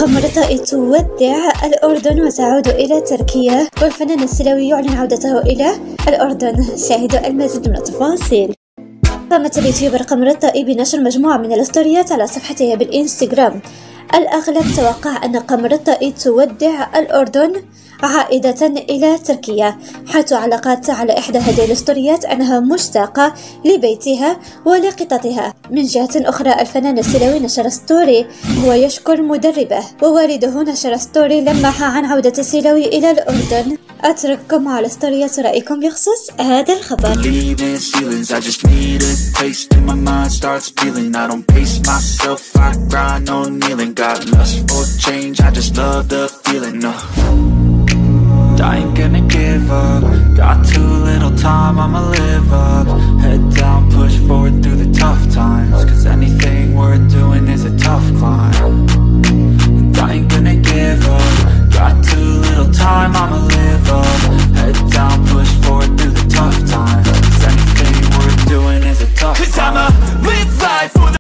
قمر طائي تودع الأردن وتعود إلى تركيا، والفنان السيلاوي يعلن عودته إلى الأردن. شاهدوا المزيد من التفاصيل. قامت اليوتيوبر قمر طائي بنشر مجموعة من الستوريات على صفحتها بالإنستغرام. الأغلب توقع أن قمر طائي تودع الأردن عائدة إلى تركيا، حيث علقت على إحدى هذه الستوريات أنها مشتاقة لبيتها ولقطتها. من جهة أخرى الفنان السيلاوي نشر ستوري هو يشكر مدربه، ووالده نشر ستوري لمح عن عودة السيلاوي إلى الأردن. أترككم على ستوريات رأيكم بخصوص هذا الخبر. I ain't gonna give up, got too little time, I'ma live up. Head down, push forward through the tough times, cause anything worth doing is a tough climb. And I ain't gonna give up, got too little time, I'ma live up. Head down, push forward through the tough times, cause anything worth doing is a tough climb. Cause I'm a